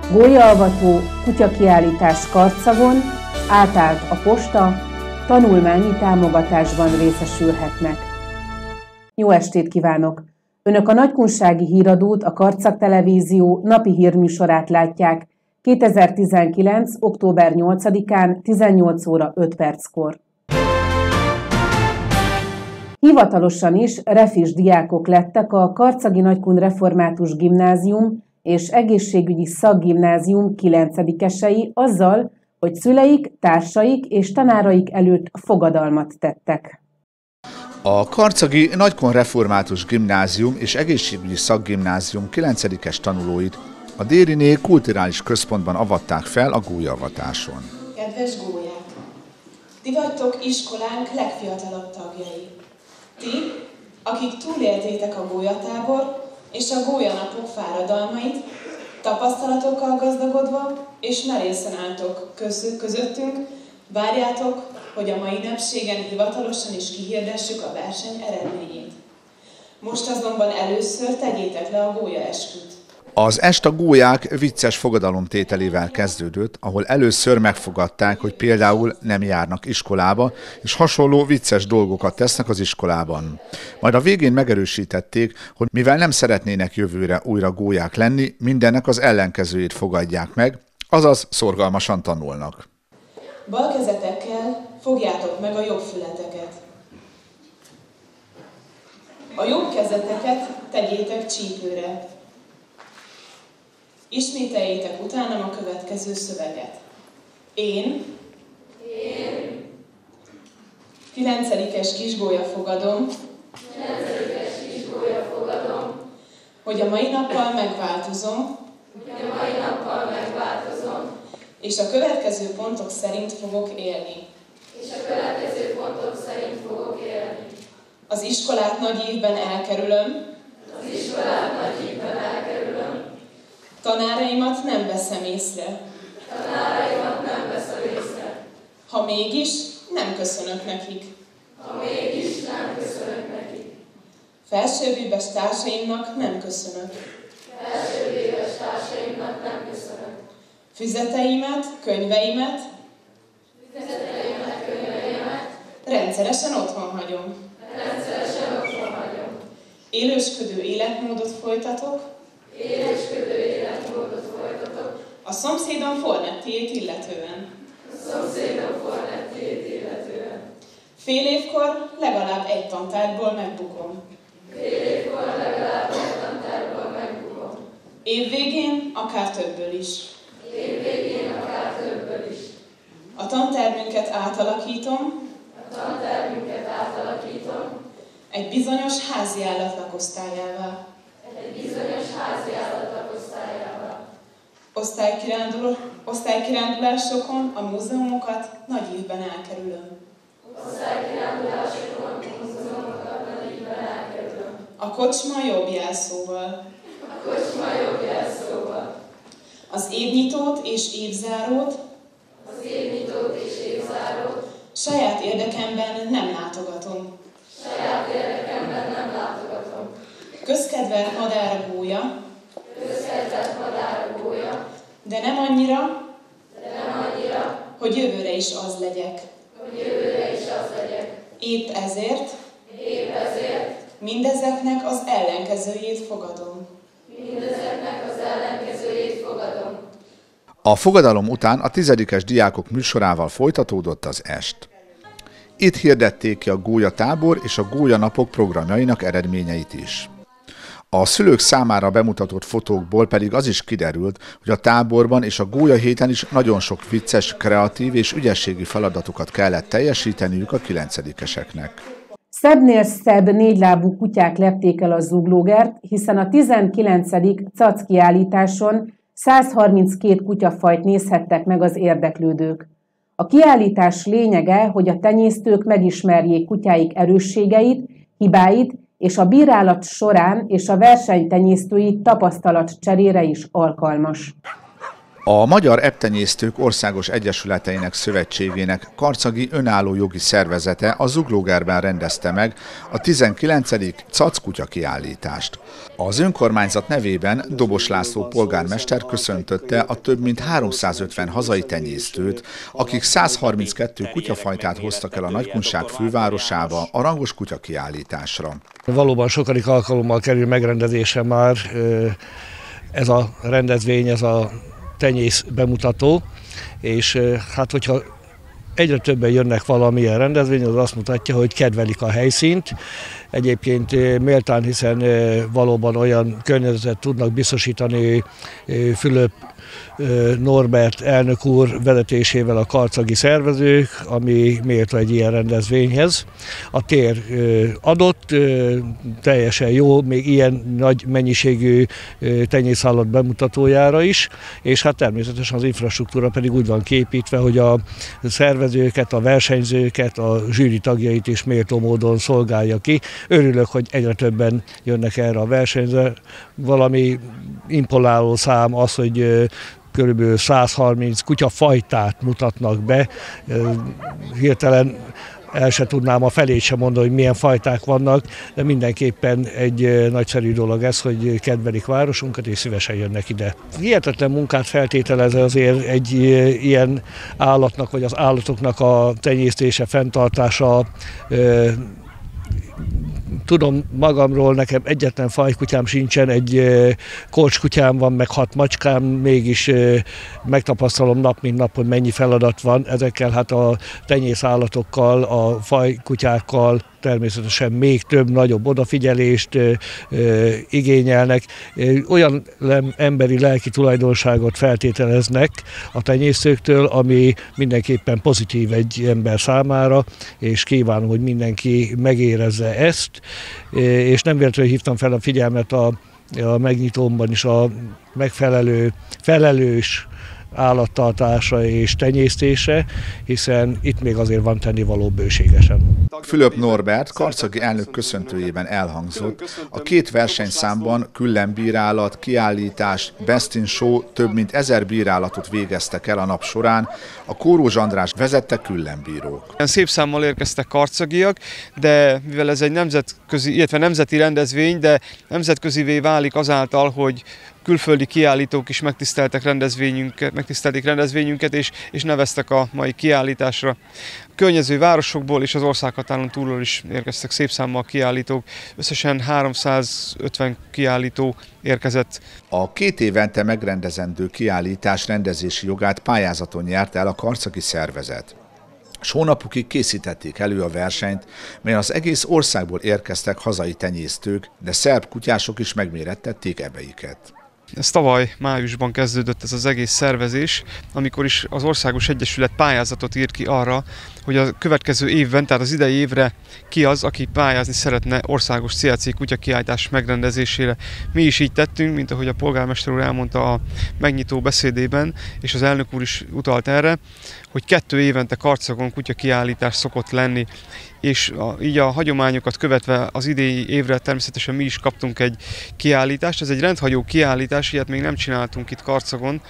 Gólyaalvató kutyakiállítás Karcagon, átállt a posta, tanulmányi támogatásban részesülhetnek. Jó estét kívánok! Önök a Nagykunsági Híradót, a Karcag Televízió napi hírműsorát látják 2019. október 8-án 18 óra 5 perckor. Hivatalosan is refis diákok lettek a Karcagi Nagykun Református Gimnázium és Egészségügyi Szakgimnázium 9-esei azzal, hogy szüleik, társaik és tanáraik előtt fogadalmat tettek. A Karcagi Nagykun Református Gimnázium és Egészségügyi Szakgimnázium 9-es tanulóit a Dériné Kulturális Központban avatták fel a gólyavatáson. Kedves gólyák! Ti vagytok iskolánk legfiatalabb tagjai. Ti, akik túléltétek a gólyatábor és a gólyanapok fáradalmait, tapasztalatokkal gazdagodva és merészen álltok közöttünk, várjátok, hogy a mai napségen hivatalosan is kihirdessük a verseny eredményét. Most azonban először tegyétek le a gólyaesküt. Az est a gólyák vicces fogadalomtételével kezdődött, ahol először megfogadták, hogy például nem járnak iskolába, és hasonló vicces dolgokat tesznek az iskolában. Majd a végén megerősítették, hogy mivel nem szeretnének jövőre újra gólyák lenni, mindennek az ellenkezőjét fogadják meg, azaz szorgalmasan tanulnak. Bal kezetekkel fogjátok meg a jobb fületeket. A jobb kezeteket tegyétek csípőre. Ismételjétek utánam a következő szöveget. Én 9-es kisgólya fogadom, hogy a mai nappal megváltozom, és a következő pontok szerint fogok élni. Az iskolát nagy évben elkerülöm, tanáraimat nem veszem észre. Ha mégis, nem köszönök nekik. Felsőbbéves társaimnak nem köszönök. Füzeteimet, könyveimet rendszeresen otthon hagyom. Élősködő életmódot folytatok. A szomszédom Fornettiét illetően. Fél évkor legalább egy tantárgyból megbukom. Év végén akár többből is. A tantermünket átalakítom. Egy bizonyos háziállat lakosztályává. Osztálykirándulásokon a múzeumokat nagy évben elkerülöm. A kocsma jobb jelszóval. Az évnyitót és évzárót saját érdekemben nem látogatom. Közkedvelt madár a gólya, de nem annyira, hogy jövőre is az legyek. Épp ezért mindezeknek az ellenkezőjét fogadom. A fogadalom után a 10-es diákok műsorával folytatódott az est. Itt hirdették ki a gólyatábor és a gólyanapok programjainak eredményeit is. A szülők számára bemutatott fotókból pedig az is kiderült, hogy a táborban és a gólyahéten is nagyon sok vicces, kreatív és ügyességi feladatokat kellett teljesíteniük a 9-eseknek. Szebbnél szebb négylábú kutyák lepték el a zuglógert, hiszen a 19. CAC kiállításon 132 kutyafajt nézhettek meg az érdeklődők. A kiállítás lényege, hogy a tenyésztők megismerjék kutyáik erősségeit, hibáit, és a bírálat során és a versenytenyésztői tapasztalatcserére is alkalmas. A Magyar Ebbtenyésztők Országos Egyesületeinek Szövetségének karcagi önálló jogi szervezete a Zuglógerben rendezte meg a 19. Cackutya kiállítást. Az önkormányzat nevében Dobos László polgármester köszöntötte a több mint 350 hazai tenyésztőt, akik 132 kutyafajtát hoztak el a Nagykunság fővárosába a rangos kutya kiállításra. Valóban sokadik alkalommal kerül megrendezésre már ez a rendezvény, ez a tenyész bemutató, és hát hogyha egyre többen jönnek valamilyen rendezvény, az azt mutatja, hogy kedvelik a helyszínt. Egyébként méltán, hiszen valóban olyan környezetet tudnak biztosítani Fülöp Norbert elnök úr vezetésével a karcagi szervezők, ami méltó egy ilyen rendezvényhez. A tér adott, teljesen jó, még ilyen nagy mennyiségű tenyészállat bemutatójára is, és hát természetesen az infrastruktúra pedig úgy van kiépítve, hogy a szervezőket, a versenyzőket, a zsűri tagjait is méltó módon szolgálja ki. Örülök, hogy egyre többen jönnek erre a versenyre. Valami imponáló szám az, hogy körülbelül 130 kutyafajtát mutatnak be. Hirtelen el se tudnám a felét sem mondani, hogy milyen fajták vannak, de mindenképpen egy nagyszerű dolog ez, hogy kedvelik városunkat és szívesen jönnek ide. Hihetetlen munkát feltételez azért egy ilyen állatnak, vagy az állatoknak a tenyésztése, fenntartása. Tudom magamról, nekem egyetlen fajkutyám sincsen, egy korcskutyám van, meg 6 macskám, mégis megtapasztalom nap mint nap, hogy mennyi feladat van. Ezekkel hát a tenyészállatokkal, a fajkutyákkal természetesen még több, nagyobb odafigyelést igényelnek. Olyan emberi lelki tulajdonságot feltételeznek a tenyésztőktől, ami mindenképpen pozitív egy ember számára, és kívánom, hogy mindenki megérezze ezt. És nem véletlenül hívtam fel a figyelmet a megnyitómban is a megfelelő, felelős állattartása és tenyésztése, hiszen itt még azért van tennivaló bőségesen. Fülöp Norbert karcagi elnök köszöntőjében elhangzott, a 2 versenyszámban különbírálat, kiállítás, Best in Show több mint 1000 bírálatot végeztek el a nap során, a Kóros András vezette különbírók. Szép számmal érkeztek karcagiak, de mivel ez egy nemzetközi, illetve nemzeti rendezvény, de nemzetközivé válik azáltal, hogy külföldi kiállítók is megtisztelték rendezvényünket, és neveztek a mai kiállításra. A környező városokból és az országhatáron túlról is érkeztek szép számmal kiállítók, összesen 350 kiállító érkezett. A 2 évente megrendezendő kiállítás rendezési jogát pályázaton nyert el a karcagi szervezet. S hónapokig készítették elő a versenyt, melyen az egész országból érkeztek hazai tenyésztők, de szerb kutyások is megmérettették ebeiket. Ez tavaly májusban kezdődött ez az egész szervezés, amikor is az Országos Egyesület pályázatot írt ki arra, hogy a következő évben, tehát az idei évre ki az, aki pályázni szeretne országos CLC kutyakiállítás megrendezésére. Mi is így tettünk, mint ahogy a polgármester úr elmondta a megnyitó beszédében, és az elnök úr is utalt erre, hogy 2 évente Karcagon kutyakiállítás szokott lenni, és így a hagyományokat követve az idei évre természetesen mi is kaptunk egy kiállítást. Ez egy rendhagyó kiállítás, ilyet még nem csináltunk itt Karcagon.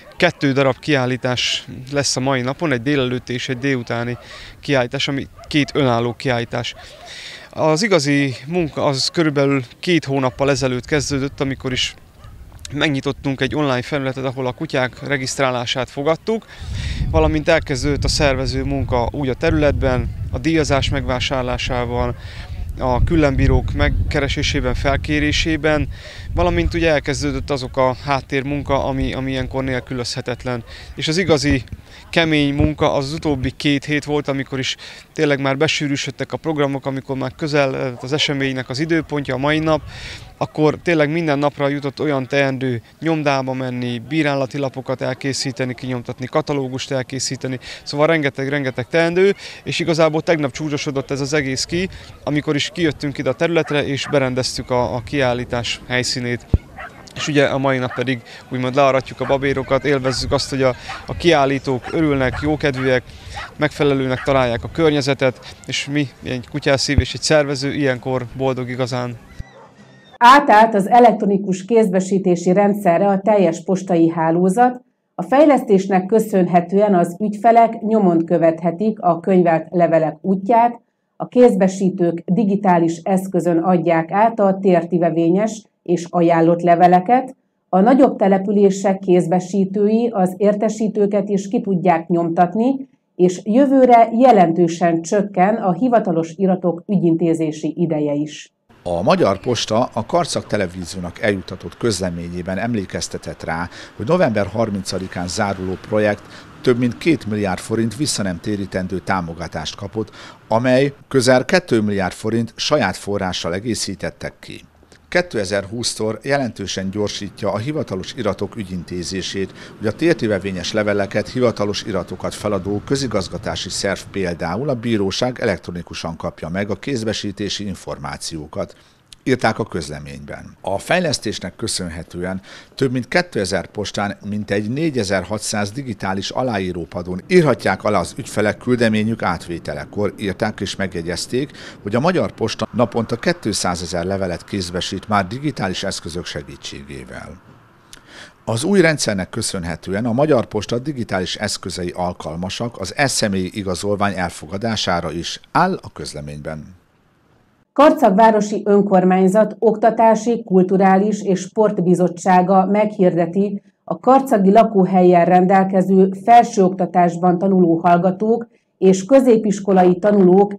2 darab kiállítás lesz a mai napon, egy délelőtti és egy délutáni kiállítás, ami 2 önálló kiállítás. Az igazi munka az körülbelül 2 hónappal ezelőtt kezdődött, amikor is megnyitottunk egy online felületet, ahol a kutyák regisztrálását fogadtuk, valamint elkezdődött a szervező munka úgy a területben, a díjazás megvásárlásával, a különbírók megkeresésében, felkérésében, valamint ugye elkezdődött azok a háttérmunka, ami ilyenkor nélkülözhetetlen. És az igazi kemény munka az utóbbi 2 hét volt, amikor is tényleg már besűrűsödtek a programok, amikor már közel az eseménynek az időpontja, a mai nap, akkor tényleg minden napra jutott olyan teendő nyomdába menni, bírálati lapokat elkészíteni, kinyomtatni, katalógust elkészíteni, szóval rengeteg teendő, és igazából tegnap csúcsosodott ez az egész ki, amikor is kijöttünk ide a területre, és berendeztük a kiállítás helyszínét. És ugye a mai nap pedig úgymond learatjuk a babérokat, élvezzük azt, hogy a kiállítók örülnek, jókedvűek, megfelelőnek találják a környezetet, és mi, egy kutyászív és egy szervező ilyenkor boldog igazán. Átállt az elektronikus kézbesítési rendszerre a teljes postai hálózat, A fejlesztésnek köszönhetően az ügyfelek nyomon követhetik a könyvelt levelek útját, a kézbesítők digitális eszközön adják át a tértivevényes és ajánlott leveleket, a nagyobb települések kézbesítői az értesítőket is ki tudják nyomtatni, és jövőre jelentősen csökken a hivatalos iratok ügyintézési ideje is. A Magyar Posta a Karcag Televíziónak eljutatott közleményében emlékeztetett rá, hogy november 30-án záruló projekt több mint 2 milliárd forint visszanemtérítendő támogatást kapott, amely közel 2 milliárd forint saját forrással egészítettek ki. 2020-tól jelentősen gyorsítja a hivatalos iratok ügyintézését, hogy a tértivevényes leveleket, hivatalos iratokat feladó közigazgatási szerv például a bíróság elektronikusan kapja meg a kézbesítési információkat, írták a közleményben. A fejlesztésnek köszönhetően több mint 2000 postán mintegy 4600 digitális aláírópadon írhatják alá az ügyfelek küldeményük átvételekor, írták és megjegyezték, hogy a Magyar Posta naponta 200 000 levelet kézbesít már digitális eszközök segítségével. Az új rendszernek köszönhetően a Magyar Posta digitális eszközei alkalmasak az e-személyi igazolvány elfogadására is, áll a közleményben. Karcag városi önkormányzat oktatási, kulturális és sportbizottsága meghirdeti a karcagi lakóhelyen rendelkező felsőoktatásban tanuló hallgatók és középiskolai tanulók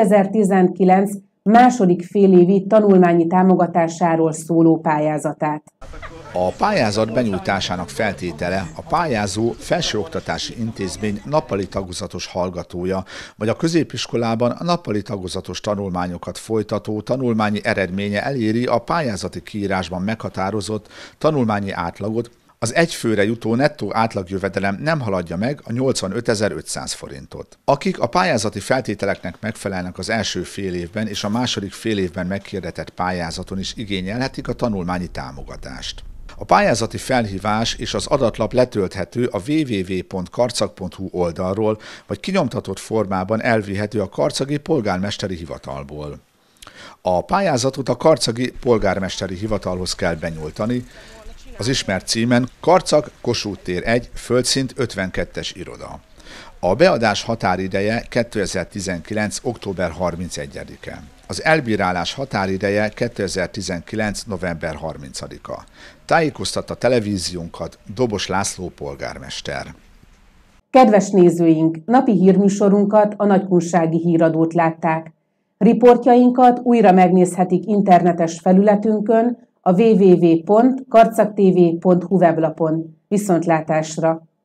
2019 második félévi tanulmányi támogatásáról szóló pályázatát. A pályázat benyújtásának feltétele a pályázó felsőoktatási intézmény nappali tagozatos hallgatója, vagy a középiskolában a nappali tagozatos tanulmányokat folytató tanulmányi eredménye eléri a pályázati kiírásban meghatározott tanulmányi átlagot, az egyfőre jutó nettó átlagjövedelem nem haladja meg a 85.500 forintot. Akik a pályázati feltételeknek megfelelnek az első fél évben és a második fél évben meghirdetett pályázaton is igényelhetik a tanulmányi támogatást. A pályázati felhívás és az adatlap letölthető a www.karcag.hu oldalról, vagy kinyomtatott formában elvihető a Karcagi Polgármesteri Hivatalból. A pályázatot a Karcagi Polgármesteri Hivatalhoz kell benyújtani, az ismert címen Karcag, Kossuth tér 1, földszint 52-es iroda. A beadás határideje 2019. október 31-e. Az elbírálás határideje 2019. november 30-a. Tájékoztatta televíziónkat Dobos László polgármester. Kedves nézőink, napi hírműsorunkat, a Nagykunsági Híradót látták. Riportjainkat újra megnézhetik internetes felületünkön, a www.karcagtv.hu weblapon. Viszontlátásra!